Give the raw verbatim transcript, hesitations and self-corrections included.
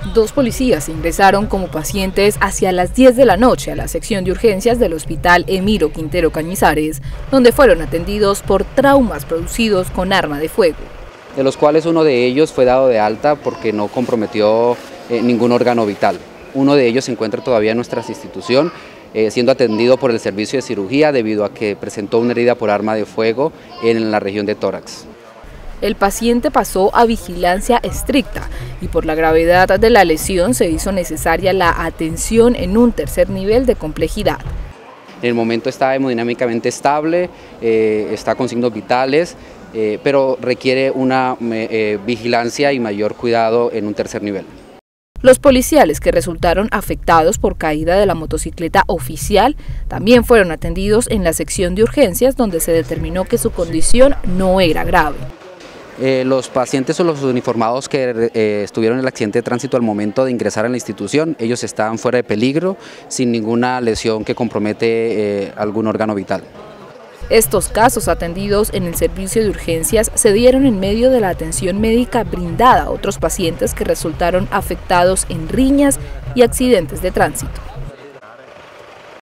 Dos policías ingresaron como pacientes hacia las diez de la noche a la sección de urgencias del Hospital Emiro Quintero Cañizares, donde fueron atendidos por traumas producidos con arma de fuego. De los cuales uno de ellos fue dado de alta porque no comprometió eh, ningún órgano vital. Uno de ellos se encuentra todavía en nuestra institución, eh, siendo atendido por el servicio de cirugía debido a que presentó una herida por arma de fuego en la región de tórax. El paciente pasó a vigilancia estricta y por la gravedad de la lesión se hizo necesaria la atención en un tercer nivel de complejidad. En el momento está hemodinámicamente estable, eh, está con signos vitales, eh, pero requiere una eh, vigilancia y mayor cuidado en un tercer nivel. Los policiales que resultaron afectados por caída de la motocicleta oficial también fueron atendidos en la sección de urgencias, donde se determinó que su condición no era grave. Eh, los pacientes o los uniformados que eh, estuvieron en el accidente de tránsito al momento de ingresar a la institución, ellos estaban fuera de peligro, sin ninguna lesión que compromete eh, algún órgano vital. Estos casos atendidos en el servicio de urgencias se dieron en medio de la atención médica brindada a otros pacientes que resultaron afectados en riñas y accidentes de tránsito.